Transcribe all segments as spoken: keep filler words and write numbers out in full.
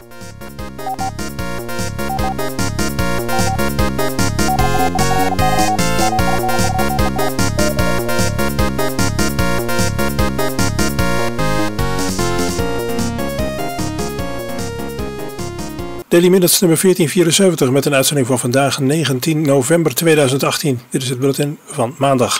Daily Minutes nummer veertien vierenzeventig met een uitzending van vandaag negentien november tweeduizend achttien. Dit is het bulletin van maandag.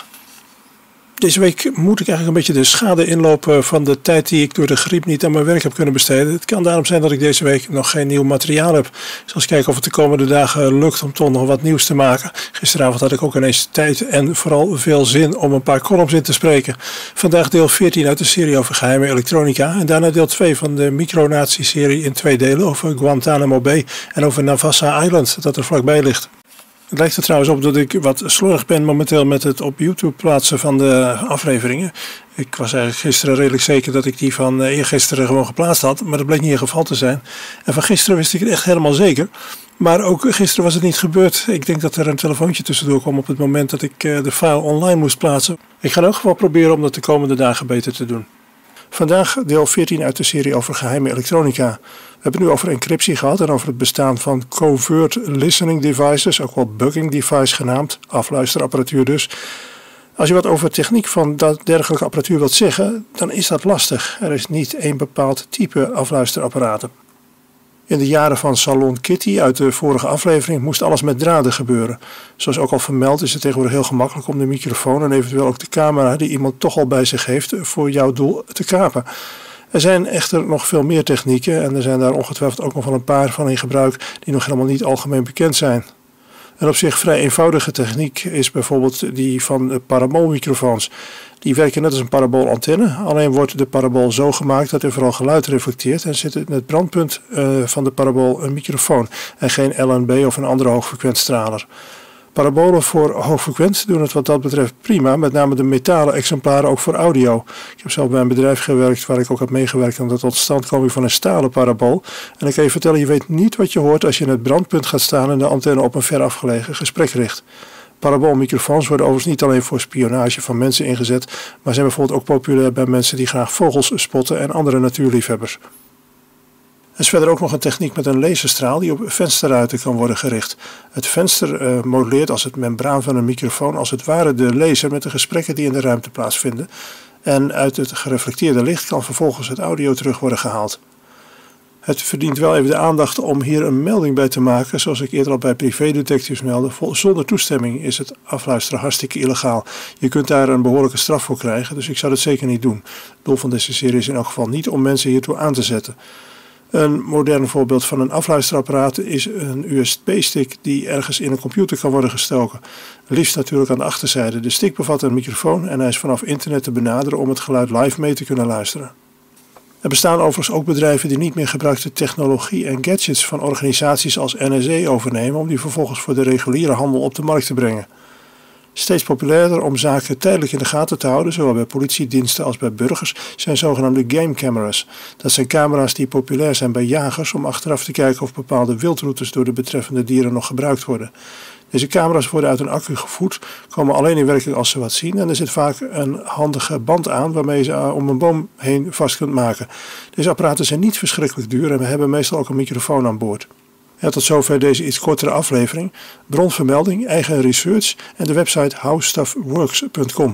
Deze week moet ik eigenlijk een beetje de schade inlopen van de tijd die ik door de griep niet aan mijn werk heb kunnen besteden. Het kan daarom zijn dat ik deze week nog geen nieuw materiaal heb. Ik zal eens kijken of het de komende dagen lukt om toch nog wat nieuws te maken. Gisteravond had ik ook ineens tijd en vooral veel zin om een paar columns in te spreken. Vandaag deel veertien uit de serie over geheime elektronica. En daarna deel twee van de Micronatie-serie in twee delen over Guantanamo Bay en over Navassa Island dat er vlakbij ligt. Het lijkt er trouwens op dat ik wat slordig ben momenteel met het op YouTube plaatsen van de afleveringen. Ik was eigenlijk gisteren redelijk zeker dat ik die van eergisteren gewoon geplaatst had, maar dat bleek niet het geval te zijn. En van gisteren wist ik het echt helemaal zeker. Maar ook gisteren was het niet gebeurd. Ik denk dat er een telefoontje tussendoor kwam op het moment dat ik de file online moest plaatsen. Ik ga in elk geval proberen om dat de komende dagen beter te doen. Vandaag deel veertien uit de serie over geheime elektronica. We hebben het nu over encryptie gehad en over het bestaan van covert listening devices, ook wel bugging device genaamd, afluisterapparatuur dus. Als je wat over techniek van dat dergelijke apparatuur wilt zeggen, dan is dat lastig. Er is niet één bepaald type afluisterapparaten. In de jaren van Salon Kitty uit de vorige aflevering moest alles met draden gebeuren. Zoals ook al vermeld is het tegenwoordig heel gemakkelijk om de microfoon en eventueel ook de camera die iemand toch al bij zich heeft voor jouw doel te kapen. Er zijn echter nog veel meer technieken en er zijn daar ongetwijfeld ook nog wel een paar van in gebruik die nog helemaal niet algemeen bekend zijn. Een op zich vrij eenvoudige techniek is bijvoorbeeld die van de paraboolmicrofoons. Die werken net als een paraboolantenne, alleen wordt de parabool zo gemaakt dat er vooral geluid reflecteert en zit in het brandpunt uh, van de parabool een microfoon en geen L N B of een andere hoogfrequentstraler. Parabolen voor hoogfrequent doen het wat dat betreft prima, met name de metalen exemplaren ook voor audio. Ik heb zelf bij een bedrijf gewerkt waar ik ook heb meegewerkt aan de totstandkoming van een stalen parabool. En ik kan je vertellen, je weet niet wat je hoort als je in het brandpunt gaat staan en de antenne op een ver afgelegen gesprek richt. Paraboolmicrofoons worden overigens niet alleen voor spionage van mensen ingezet, maar zijn bijvoorbeeld ook populair bij mensen die graag vogels spotten en andere natuurliefhebbers. Er is verder ook nog een techniek met een laserstraal die op vensterruiten kan worden gericht. Het venster uh, modelleert als het membraan van een microfoon als het ware de laser met de gesprekken die in de ruimte plaatsvinden. En uit het gereflecteerde licht kan vervolgens het audio terug worden gehaald. Het verdient wel even de aandacht om hier een melding bij te maken. Zoals ik eerder al bij privédetectives meldde. Zonder toestemming is het afluisteren hartstikke illegaal. Je kunt daar een behoorlijke straf voor krijgen, dus ik zou dat zeker niet doen. Het doel van deze serie is in elk geval niet om mensen hiertoe aan te zetten. Een modern voorbeeld van een afluisterapparaat is een U S B-stick die ergens in een computer kan worden gestoken. Liefst natuurlijk aan de achterzijde. De stick bevat een microfoon en hij is vanaf internet te benaderen om het geluid live mee te kunnen luisteren. Er bestaan overigens ook bedrijven die niet meer gebruikte technologie en gadgets van organisaties als N S A overnemen om die vervolgens voor de reguliere handel op de markt te brengen. Steeds populairder om zaken tijdelijk in de gaten te houden, zowel bij politiediensten als bij burgers, zijn zogenaamde game cameras. Dat zijn camera's die populair zijn bij jagers om achteraf te kijken of bepaalde wildroutes door de betreffende dieren nog gebruikt worden. Deze camera's worden uit een accu gevoed, komen alleen in werking als ze wat zien en er zit vaak een handige band aan waarmee je ze om een boom heen vast kunt maken. Deze apparaten zijn niet verschrikkelijk duur en we hebben meestal ook een microfoon aan boord. Ja, tot zover deze iets kortere aflevering. Bronvermelding, eigen research en de website how stuff works punt com.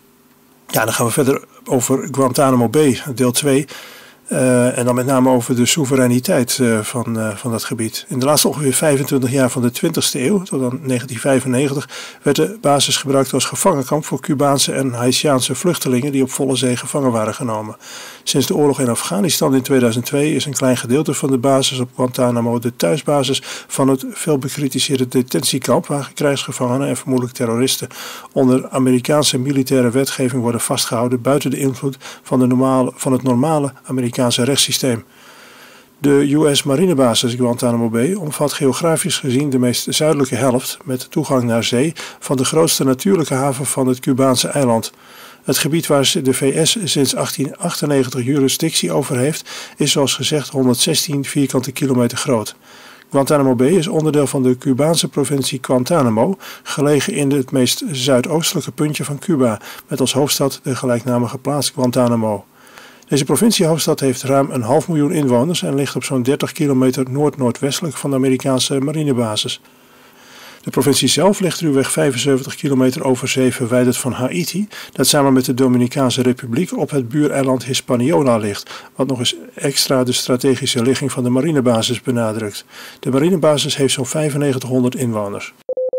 Ja, dan gaan we verder over Guantanamo Bay, deel twee. Uh, en dan met name over de soevereiniteit uh, van, uh, van dat gebied. In de laatste ongeveer vijfentwintig jaar van de twintigste eeuw, tot dan negentien vijfennegentig, werd de basis gebruikt als gevangenkamp voor Cubaanse en Haitiaanse vluchtelingen die op volle zee gevangen waren genomen. Sinds de oorlog in Afghanistan in tweeduizend twee is een klein gedeelte van de basis op Guantanamo de thuisbasis van het veel bekritiseerde detentiekamp waar krijgsgevangenen en vermoedelijk terroristen onder Amerikaanse militaire wetgeving worden vastgehouden buiten de invloed van, de normale, van het normale Amerikaanse rechtssysteem. De U S marinebasis Guantanamo Bay omvat geografisch gezien de meest zuidelijke helft met toegang naar zee van de grootste natuurlijke haven van het Cubaanse eiland. Het gebied waar de V S sinds achttien achtennegentig jurisdictie over heeft is zoals gezegd honderdzestien vierkante kilometer groot. Guantanamo Bay is onderdeel van de Cubaanse provincie Guantanamo, gelegen in het meest zuidoostelijke puntje van Cuba, met als hoofdstad de gelijknamige plaats Guantanamo. Deze provinciehoofdstad heeft ruim een half miljoen inwoners en ligt op zo'n dertig kilometer noord-noordwestelijk van de Amerikaanse marinebasis. De provincie zelf ligt ruwweg vijfenzeventig kilometer over zee verwijderd van Haiti, dat samen met de Dominicaanse Republiek op het buureiland Hispaniola ligt, wat nog eens extra de strategische ligging van de marinebasis benadrukt. De marinebasis heeft zo'n vijfennegentighonderd inwoners.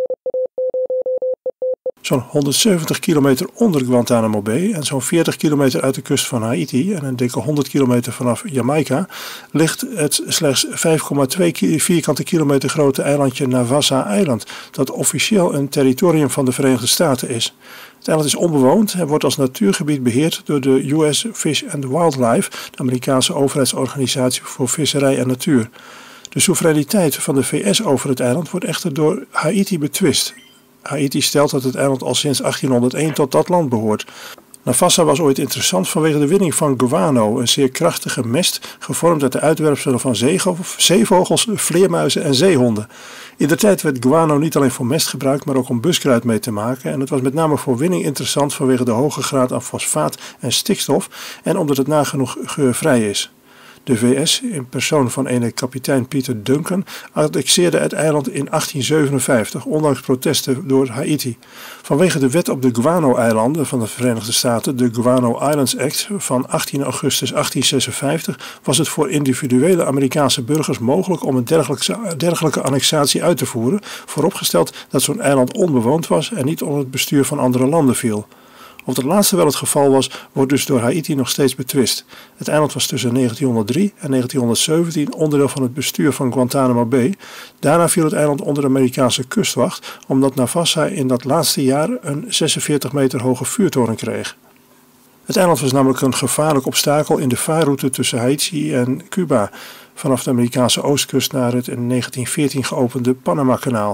Zo'n honderdzeventig kilometer onder Guantanamo Bay en zo'n veertig kilometer uit de kust van Haiti en een dikke honderd kilometer vanaf Jamaica ligt het slechts vijf komma twee vierkante kilometer grote eilandje Navassa-eiland, dat officieel een territorium van de Verenigde Staten is. Het eiland is onbewoond en wordt als natuurgebied beheerd door de U S Fish and Wildlife, de Amerikaanse overheidsorganisatie voor visserij en natuur. De soevereiniteit van de V S over het eiland wordt echter door Haiti betwist. Haiti stelt dat het eiland al sinds achttienhonderdéén tot dat land behoort. Navassa was ooit interessant vanwege de winning van guano, een zeer krachtige mest gevormd uit de uitwerpselen van zeevogels, vleermuizen en zeehonden. Indertijd werd guano niet alleen voor mest gebruikt, maar ook om buskruid mee te maken. En het was met name voor winning interessant vanwege de hoge graad aan fosfaat en stikstof en omdat het nagenoeg geurvrij is. De V S, in persoon van ene kapitein Peter Duncan, annexeerde het eiland in achttien zevenenvijftig, ondanks protesten door Haiti. Vanwege de wet op de guano-eilanden van de Verenigde Staten, de Guano Islands Act van achttien augustus achttien zesenvijftig, was het voor individuele Amerikaanse burgers mogelijk om een dergelijke, dergelijke annexatie uit te voeren, vooropgesteld dat zo'n eiland onbewoond was en niet onder het bestuur van andere landen viel. Of dat laatste wel het geval was, wordt dus door Haiti nog steeds betwist. Het eiland was tussen negentienhonderddrie en negentienhonderdzeventien onderdeel van het bestuur van Guantanamo Bay. Daarna viel het eiland onder de Amerikaanse kustwacht, omdat Navassa in dat laatste jaar een zesenveertig meter hoge vuurtoren kreeg. Het eiland was namelijk een gevaarlijk obstakel in de vaarroute tussen Haiti en Cuba, vanaf de Amerikaanse oostkust naar het in negentien veertien geopende Panama-kanaal.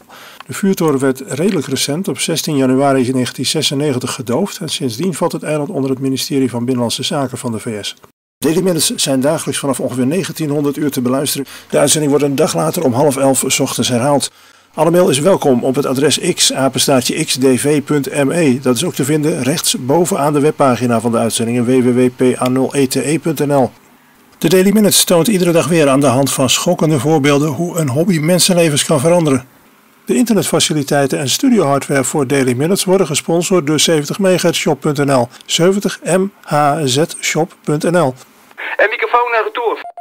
De vuurtoren werd redelijk recent op zestien januari negentien zesennegentig gedoofd en sindsdien valt het eiland onder het ministerie van Binnenlandse Zaken van de V S. Daily Minutes zijn dagelijks vanaf ongeveer negentienhonderd uur te beluisteren. De uitzending wordt een dag later om half elf 's ochtends herhaald. Alle mail is welkom op het adres x, apenstaartje x d v punt m e. Dat is ook te vinden rechts bovenaan de webpagina van de uitzendingen w w w punt p a nul e t e punt n l. De Daily Minutes toont iedere dag weer aan de hand van schokkende voorbeelden hoe een hobby mensenlevens kan veranderen. De internetfaciliteiten en studiohardware voor Daily Minutes worden gesponsord door zeventig megahertz shop punt n l. zeventig m h z shop punt n l. En microfoon naar retour.